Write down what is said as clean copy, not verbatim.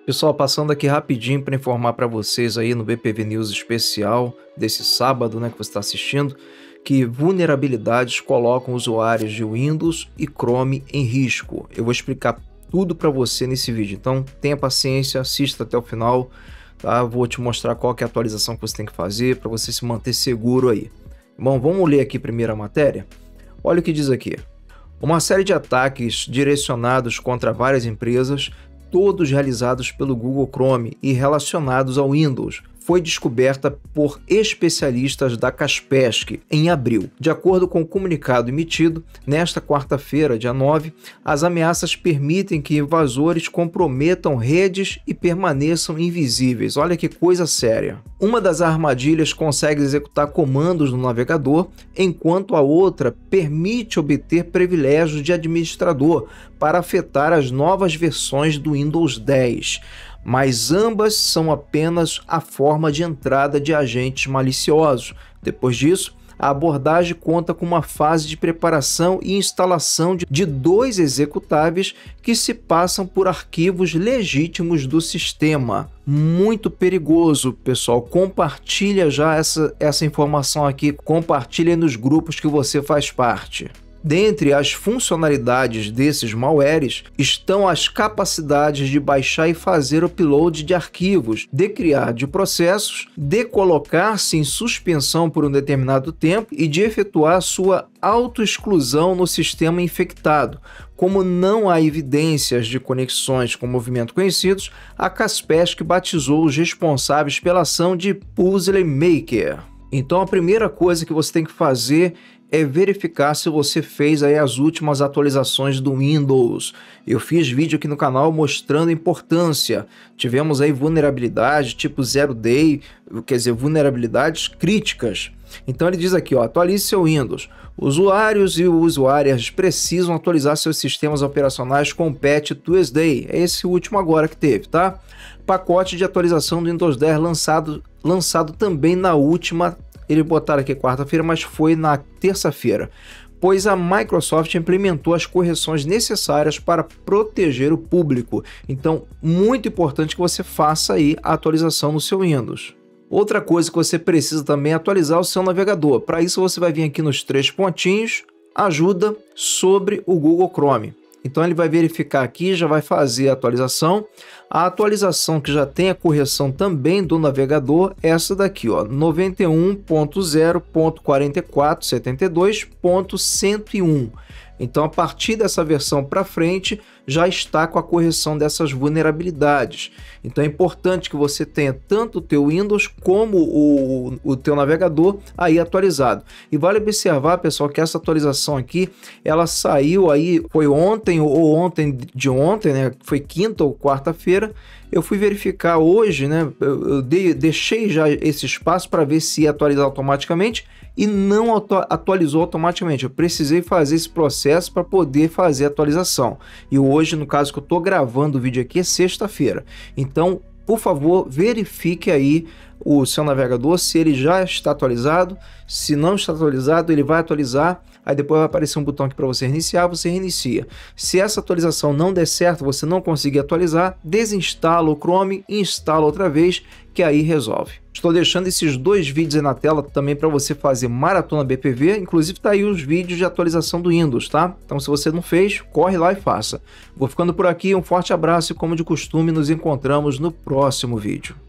Pessoal, passando aqui rapidinho para informar para vocês aí no BPV News especial desse sábado, né, que você está assistindo, que vulnerabilidades colocam usuários de Windows e Chrome em risco. Eu vou explicar tudo para você nesse vídeo, então tenha paciência, assista até o final, tá? Vou te mostrar qual que é a atualização que você tem que fazer para você se manter seguro aí. Bom, vamos ler aqui primeiro a matéria? Olha o que diz aqui. Uma série de ataques direcionados contra várias empresas, todos realizados pelo Google Chrome e relacionados ao Windows, foi descoberta por especialistas da Kaspersky em abril. De acordo com o comunicado emitido, nesta quarta-feira, dia 9, as ameaças permitem que invasores comprometam redes e permaneçam invisíveis. Olha que coisa séria. Uma das armadilhas consegue executar comandos no navegador, enquanto a outra permite obter privilégios de administrador para afetar as novas versões do Windows 10. Mas ambas são apenas a forma de entrada de agentes maliciosos. Depois disso, a abordagem conta com uma fase de preparação e instalação de dois executáveis que se passam por arquivos legítimos do sistema. Muito perigoso, pessoal. Compartilha já essa informação aqui, compartilha nos grupos que você faz parte. Dentre as funcionalidades desses malwares estão as capacidades de baixar e fazer upload de arquivos, de criar de processos, de colocar-se em suspensão por um determinado tempo e de efetuar sua autoexclusão no sistema infectado. Como não há evidências de conexões com movimento conhecidos, a Kaspersky batizou os responsáveis pela ação de Puzzle Maker. Então a primeira coisa que você tem que fazer é verificar se você fez aí as últimas atualizações do Windows. Eu fiz vídeo aqui no canal mostrando a importância. Tivemos aí vulnerabilidades tipo Zero Day, quer dizer, vulnerabilidades críticas. Então ele diz aqui, ó, atualize seu Windows. Usuários e usuárias precisam atualizar seus sistemas operacionais com o patch Tuesday. É esse último agora que teve, tá? Pacote de atualização do Windows 10 lançado também na última. Eles botaram aqui quarta-feira, mas foi na terça-feira, pois a Microsoft implementou as correções necessárias para proteger o público. Então, muito importante que você faça aí a atualização no seu Windows. Outra coisa que você precisa também é atualizar o seu navegador. Para isso, você vai vir aqui nos 3 pontinhos, ajuda sobre o Google Chrome. Então ele vai verificar aqui, já vai fazer a atualização. A atualização que já tem a correção também do navegador, essa daqui, ó, 91.0.4472.101. Então a partir dessa versão para frente já está com a correção dessas vulnerabilidades. Então é importante que você tenha tanto o teu Windows como o teu navegador aí atualizado. E vale observar, pessoal, que essa atualização aqui, ela saiu aí, foi ontem ou ontem de ontem, né? Foi quinta ou quarta-feira. Eu fui verificar hoje, né? Eu deixei já esse espaço para ver se ia atualizar automaticamente e não atualizou automaticamente. Eu precisei fazer esse processo para poder fazer a atualização. E hoje, no caso que eu estou gravando o vídeo aqui, é sexta-feira. Então, por favor, verifique aí o seu navegador se ele já está atualizado. Se não está atualizado, ele vai atualizar. Aí depois vai aparecer um botão aqui para você reiniciar, você reinicia. Se essa atualização não der certo, você não conseguir atualizar, desinstala o Chrome e instala outra vez, que aí resolve. Estou deixando esses 2 vídeos aí na tela também para você fazer maratona BPV, inclusive tá aí os vídeos de atualização do Windows, tá? Então se você não fez, corre lá e faça. Vou ficando por aqui, um forte abraço e como de costume nos encontramos no próximo vídeo.